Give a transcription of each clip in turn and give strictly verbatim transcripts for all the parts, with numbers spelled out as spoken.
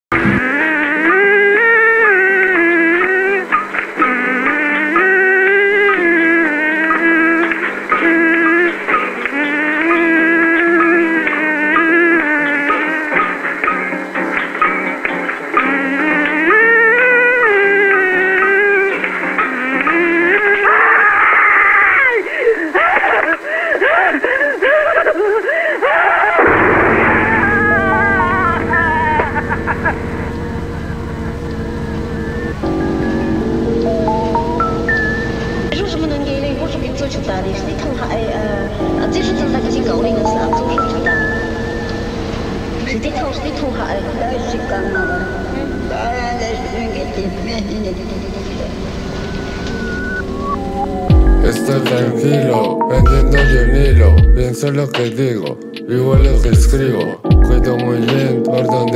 Estoy tranquilo, pendiendo de un hilo. Pienso lo que digo, vivo lo que escribo. Cuido muy bien por donde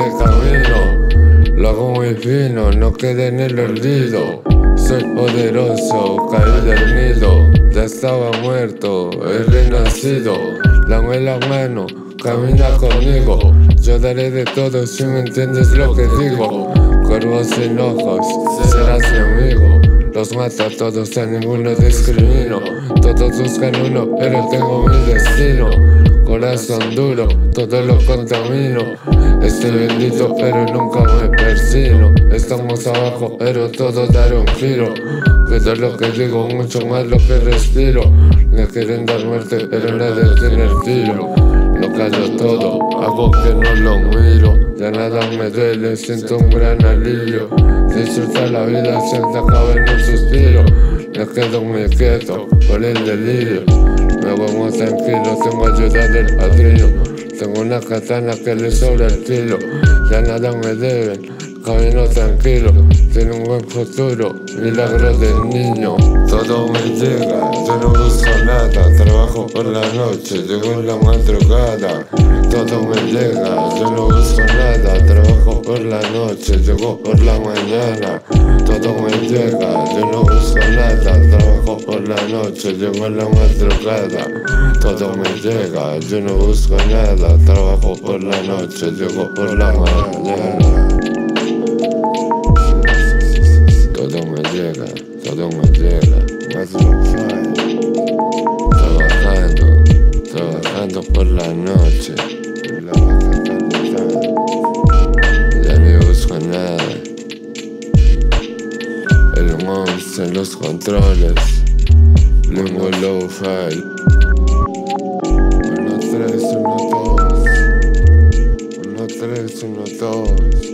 camino. Lo hago muy fino, no quede en el olvido. Soy poderoso, caí del nido. Ya estaba muerto, he renacido. Dame la mano, camina conmigo. Yo daré de todo si me entiendes lo que digo. Cuervo sin ojos, serás mi amigo. Los mato a todos, a ninguno discrimino. Todos buscan uno, pero tengo mi destino. Corazón duro, todo lo contamino. Estoy bendito, pero nunca me persino. Estamos abajo, pero todo dará un giro. Cuido lo que digo, mucho más lo que respiro. Me quieren dar muerte, pero nadie tiene el tiro. Lo callo todo, hago que no lo miro. Ya nada me duele, siento un gran alivio. Disfruta la vida, se te acaba en un suspiro. Me quedo muy quieto por el delirio. Me voy tranquilo, tengo ayuda del padrino. Tengo una katana que le sobra el filo. Ya nada me deben, camino tranquilo. Tiene un buen futuro, milagro del niño. Todo me llega, yo no busco nada. Trabajo por la noche, llego en la madrugada. Todo me llega, yo no busco nada. Trabajo por la noche, llego por la mañana. Todo me llega, yo no busco nada. Trabajo por la noche, llego en la madrugada. Todo me llega, yo no busco nada. Trabajo por la noche, llego por la mañana. Todo me llega, todo me llega, más lo fai. Trabajando, trabajando por la noche, por la baja calidad. Ya no busco nada. El monstruo en los controles, Limbo Lo-Fi. Uno, tres, uno, dos. Uno, tres, uno, dos.